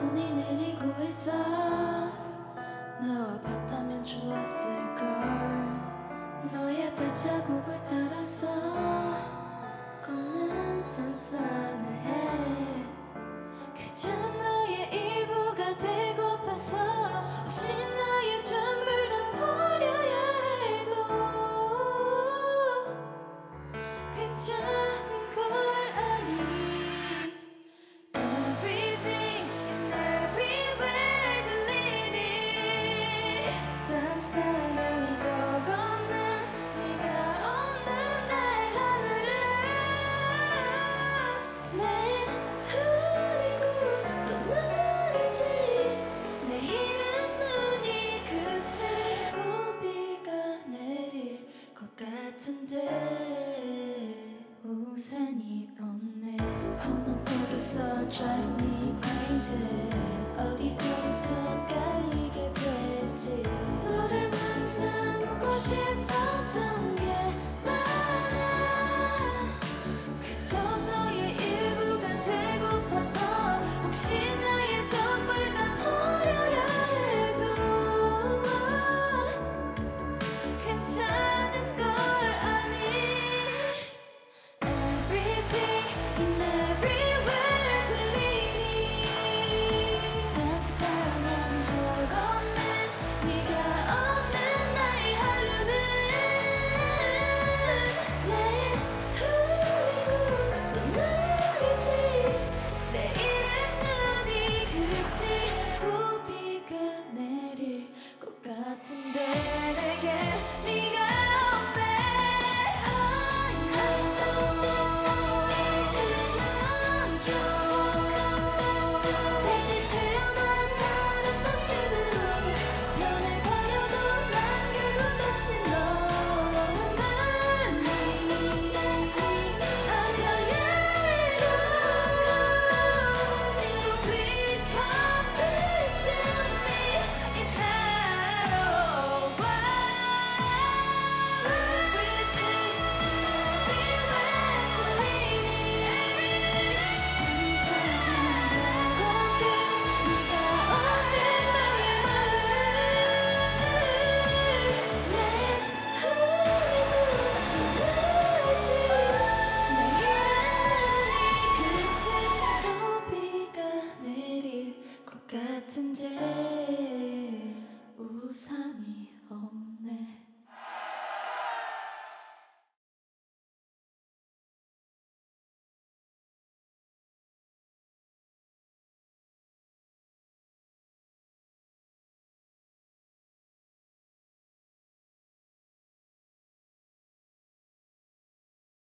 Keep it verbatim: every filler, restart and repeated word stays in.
눈이 내리고 있어. 너와 봤다면 좋았을걸. 너의 발자국을 따라서 걷는 상상을 해. 그저 너의 일부가 되고파서 혹시 나의 전부를 다 버려야 해도 괜찮은 걸 아니. Everything and everywhere 들리니 상상한 적 없는 네가 없는 나의 하늘은 매일 흐리고 또 흐리지. 내일은 눈이 그치고 비가 내릴 것 같은데 우산이 없네. 홈런 속에서 drive me crazy. 어디서부터 깔리게 됐지. 너를 만나보고 싶었던 게 많아. 그저 너의 일부가 되고파서 혹시 나의 전부를 다 버려야 해도 괜찮은 걸 아니. Everything and everywhere 들리니 상상한 적 없는 네가 없는 나의 하루는 매일 흐리고 또 느리지. 내일은 눈이 그치고 비가 내릴 것 같은데 내게 네가 없네. I know that I need you now. Come back to me. 다시 태어난 다른 모습으로 변해버려도 난 결국 다시 너만이 아니어야죠. So please come back to me. It's not over. Everything everywhere 들리니 상상한 적 없는 네가 없는 나의 마음은 매일 흐리고 또 흐리지. 내일은 눈이 그치고 비가 내릴 것 같은데 우산이